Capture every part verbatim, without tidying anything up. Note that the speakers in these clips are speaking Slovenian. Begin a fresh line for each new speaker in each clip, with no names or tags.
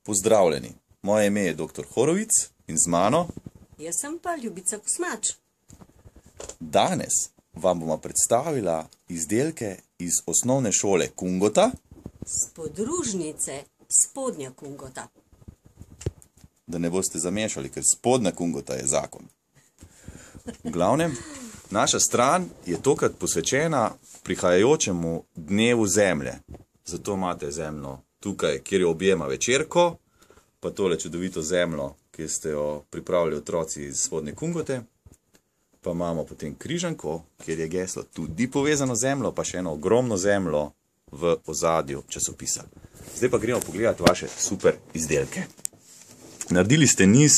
Pozdravljeni, moje ime je doktor Horovic in z mano
Jaz sem pa Ljubica Kosmač.
Danes vam bomo predstavila izdelke iz osnovne šole Kungota.
Z podružnice Spodnja Kungota.
Da ne boste zamešali, ker Spodnja Kungota je zakon. V glavnem, naša stran je tokrat posvečena prihajajočemu dnevu zemlje. Zato imate zemljo tukaj, kjer jo objema večerko, pa tole čudovito zemljo, ki ste jo pripravili otroci iz Spodnje Kungote. Pa imamo potem križanko, kjer je geslo tudi povezano z zemljo, pa še eno ogromno zemljo v ozadju časopisa. Zdaj pa gremo pogledati vaše super izdelke. Naredili ste niz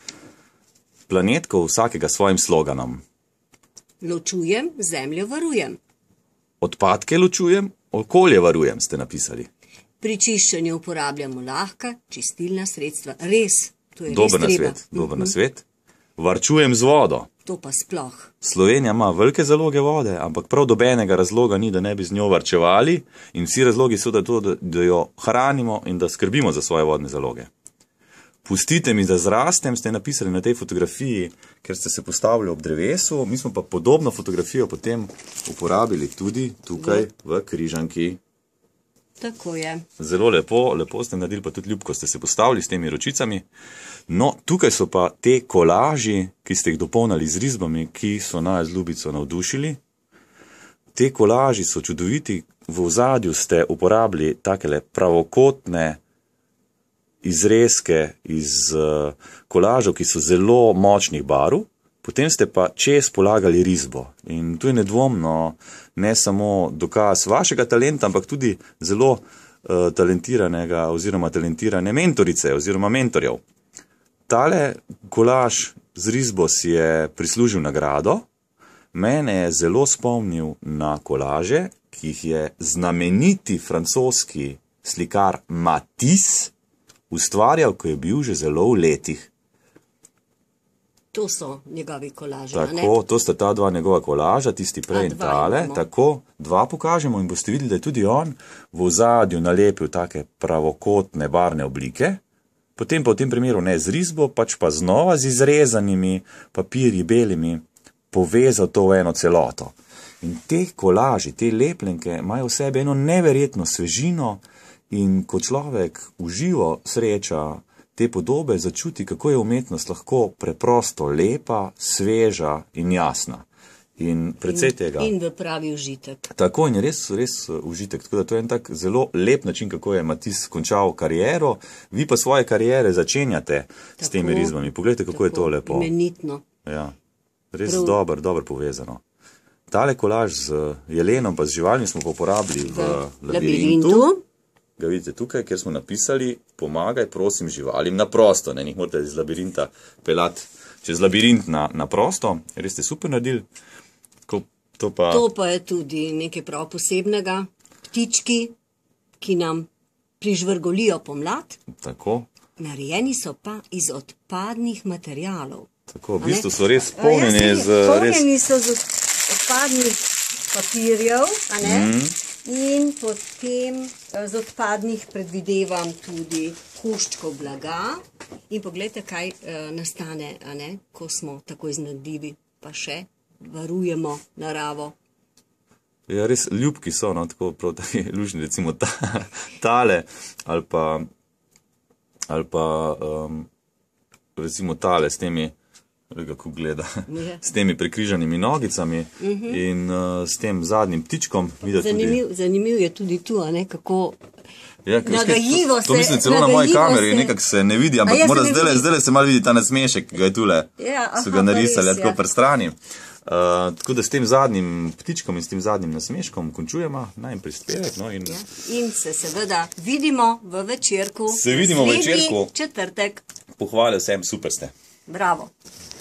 planetkov vsakega svojim sloganom.
Ločujem, zemljo varujem.
Odpadke ločujem, okolje varujem, ste napisali.
Pri čiščenju uporabljamo lahka, čistilna sredstva. Res, to je res
Dober
treba.
nasvet, dober nasvet. Varčujem z vodo.
To pa sploh.
Slovenija ima velike zaloge vode, ampak prav dobenega razloga ni, da ne bi z njo varčevali, in vsi razlogi so, da, to, da, da jo hranimo in da skrbimo za svoje vodne zaloge. Pustite mi, da zrastem, ste napisali na tej fotografiji, ker ste se postavili ob drevesu, mi smo pa podobno fotografijo potem uporabili tudi tukaj v križanki.
Tako je.
Zelo lepo, lepo ste naredili, pa tudi ljubko ste se postavili s temi ročicami. No, tukaj so pa te kolaži, ki ste jih dopolnili z risbami, ki so nas z Ljubico navdušili. Te kolaži so čudoviti, v ozadju ste uporabili takele pravokotne izrezke iz uh, kolažov, ki so zelo močnih barv, potem ste pa čez polagali risbo. In tu je nedvomno ne samo dokaz vašega talenta, ampak tudi zelo uh, talentiranega oziroma talentirane mentorice oziroma mentorjev. Tale kolaž z risbo si je prislužil nagrado. Mene je zelo spomnil na kolaže, ki jih je znameniti francoski slikar Matisse ustvarjal, ko je bil že zelo v letih.
To so njegovi kolaži,
Tako,
a ne?
to sta ta dva njegova kolaža, tisti prej in tale. Tako, dva pokažemo in boste videli, da je tudi on v ozadju nalepil take pravokotne barne oblike. Potem pa v tem primeru ne z risbo, pač pa znova z izrezanimi papirji belimi povezal to v eno celoto. In te kolaži, te lepljenke imajo v sebi eno neverjetno svežino in ko človek v živo sreča te podobe, začuti, kako je umetnost lahko preprosto lepa, sveža in jasna. In precej tega.
In v pravi užitek.
Tako, in je res, res užitek. Tako da to je en tak zelo lep način, kako je Matisse končal kariero. Vi pa svoje kariere začenjate tako, s temi risbami. Poglejte, kako tako, je to lepo.
Imenitno.
Ja, res dobro, dobro povezano. Tale kolaž z jelenom pa z živalmi smo pa uporabili v, v labirintu. labirintu. Ga vidite tukaj, kjer smo napisali: pomagaj prosim živalim na prosto. Ne, njih morate iz labirinta pelati čez labirint na, na prosto. Res ste super naredili. To pa...
to pa je tudi nekaj prav posebnega. Ptički, ki nam prižvrgolijo pomlad.
Tako.
Narejeni so pa iz odpadnih materialov.
Tako, v bistvu so res polnjeni z...
Polnjeni so z odpadnih papirjev, a ne? Mm. In potem z odpadnih predvidevam tudi koščkov blaga. In pogledajte, kaj uh, nastane, a ne? Ko smo tako iznajdljivi, pa še varujemo naravo.
Ja, res ljubki so, no, tako prav taki lužni, recimo ta, tale, ali pa, ali pa um, recimo tale s temi, kako gleda, ja. s temi prekrižanimi nogicami uh -huh. in uh, s tem zadnjim ptičkom.
Zanimiv, tudi... zanimiv je tudi tu, a ne, kako
ja,
nagajivo se...
To mislim celo na moji kameri, se... nekako se ne vidi, ampak mora zdaj, zdaj se malo vidi ta nasmešek, ki ga je tule,
ja, aha,
so ga narisali,
res,
tako
ja.
pri strani. Uh, tako da s tem zadnjim ptičkom in s tem zadnjim nasmeškom končujemo najem prispevek. No, in...
Ja. in se seveda vidimo v večerku.
Se vidimo v večerku.
Četrtek.
Pohvale vsem, super ste.
Bravo.